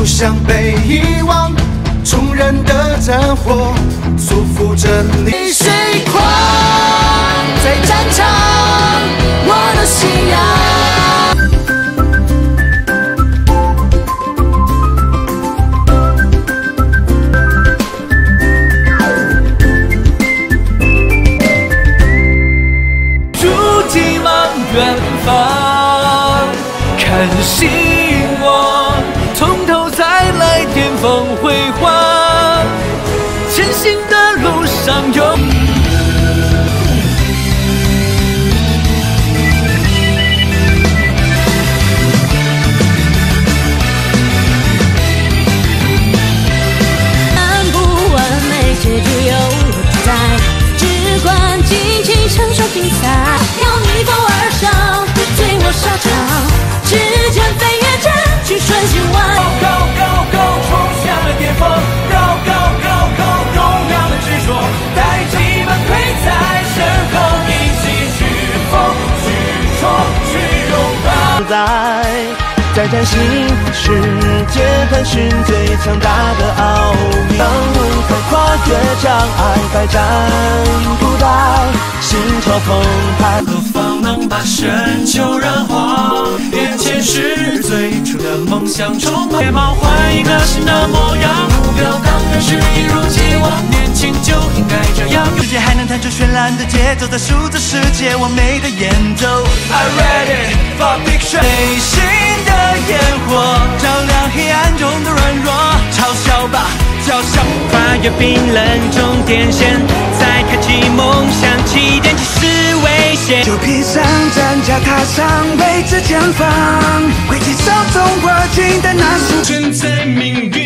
想被遗忘。众人的战火束缚着你。水狂在战场，我的信仰。 住急忙远方，看星光，从头再来，巅峰辉煌，前行的路上有。 看不完美结局有主宰，只管尽情享受比赛，要逆风而上，随我沙场，指尖飞跃着去瞬息万。 高高高，冲向了巅峰，高高高高，勇敢的执着，带着你们跪在身后，一起去风去冲去拥抱。 在崭新世界探寻最强大的奥秘，快跨越障碍，百战不殆，心潮澎湃。 何方能把深秋染黄？眼前是最初的梦想，充满冒换一个新的模样，目标当然是一如既往，年轻就应该这样。 世界还能弹出绚烂的节奏，在数字世界完美的演奏。 I ready for big show， 内心的烟火照亮黑暗中的软弱，嘲笑吧，叫嚣！ 跨越冰冷终点线，再开启梦想起点，即使危险。 就披上战甲，踏上未知前方，挥起手中握紧的那束。 身在命运